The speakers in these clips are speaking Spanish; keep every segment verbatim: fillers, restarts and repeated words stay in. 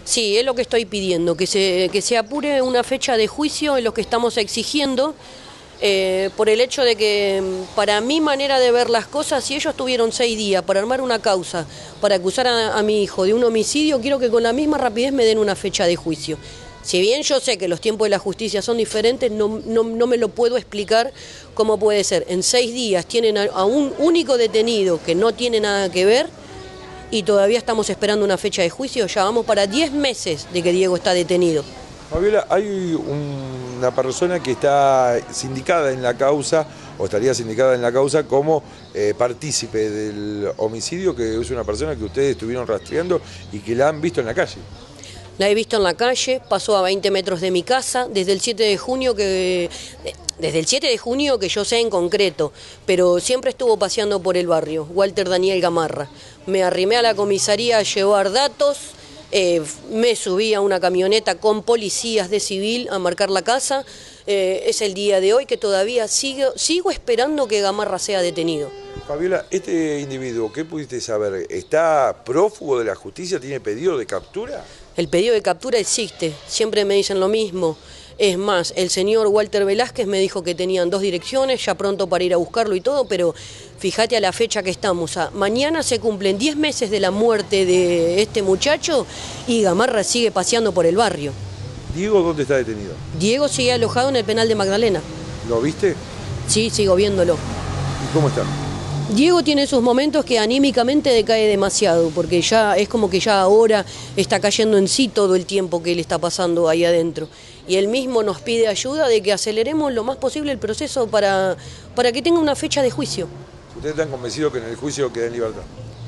Sí, es lo que estoy pidiendo, que se, que se apure una fecha de juicio, es lo que estamos exigiendo, eh, por el hecho de que, para mi manera de ver las cosas, si ellos tuvieron seis días para armar una causa, para acusar a, a mi hijo de un homicidio, quiero que con la misma rapidez me den una fecha de juicio. Si bien yo sé que los tiempos de la justicia son diferentes, no, no, no me lo puedo explicar cómo puede ser. En seis días tienen a, a un único detenido que no tiene nada que ver, y todavía estamos esperando una fecha de juicio. Ya vamos para diez meses de que Diego está detenido. Fabiola, hay un, una persona que está sindicada en la causa, o estaría sindicada en la causa como eh, partícipe del homicidio, que es una persona que ustedes estuvieron rastreando y que la han visto en la calle. La he visto en la calle, pasó a veinte metros de mi casa, desde el siete de junio que... Desde el siete de junio que yo sé en concreto, pero siempre estuvo paseando por el barrio, Walter Daniel Gamarra. Me arrimé a la comisaría a llevar datos, eh, me subí a una camioneta con policías de civil a marcar la casa. Eh, es el día de hoy que todavía sigo, sigo esperando que Gamarra sea detenido. Fabiola, este individuo, ¿qué pudiste saber? ¿Está prófugo de la justicia? ¿Tiene pedido de captura? El pedido de captura existe, siempre me dicen lo mismo. Es más, el señor Walter Velázquez me dijo que tenían dos direcciones, ya pronto para ir a buscarlo y todo, pero fíjate a la fecha que estamos. A, mañana se cumplen diez meses de la muerte de este muchacho y Gamarra sigue paseando por el barrio. ¿Diego dónde está detenido? Diego sigue alojado en el penal de Magdalena. ¿Lo viste? Sí, sigo viéndolo. ¿Y cómo está? Diego tiene sus momentos que anímicamente decae demasiado, porque ya es como que ya ahora está cayendo en sí todo el tiempo que él está pasando ahí adentro. Y él mismo nos pide ayuda de que aceleremos lo más posible el proceso para, para que tenga una fecha de juicio. ¿Ustedes están convencidos que en el juicio queda en libertad?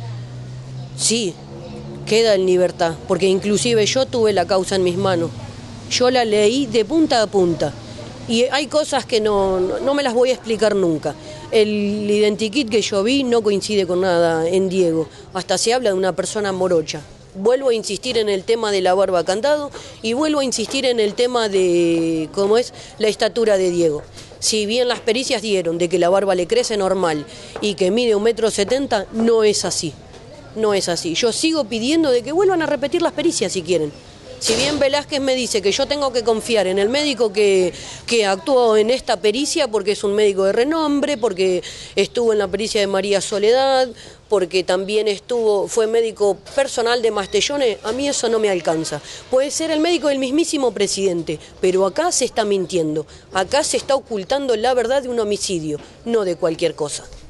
Sí, queda en libertad, porque inclusive yo tuve la causa en mis manos. Yo la leí de punta a punta. Y hay cosas que no, no, no me las voy a explicar nunca. El identikit que yo vi no coincide con nada en Diego. Hasta se habla de una persona morocha. Vuelvo a insistir en el tema de la barba candado y vuelvo a insistir en el tema de cómo es la estatura de Diego. Si bien las pericias dieron de que la barba le crece normal y que mide un metro setenta, no es así. No es así. Yo sigo pidiendo de que vuelvan a repetir las pericias si quieren. Si bien Velázquez me dice que yo tengo que confiar en el médico que, que actuó en esta pericia, porque es un médico de renombre, porque estuvo en la pericia de María Soledad, porque también estuvo, fue médico personal de Mastellone, a mí eso no me alcanza. Puede ser el médico del mismísimo presidente, pero acá se está mintiendo, acá se está ocultando la verdad de un homicidio, no de cualquier cosa.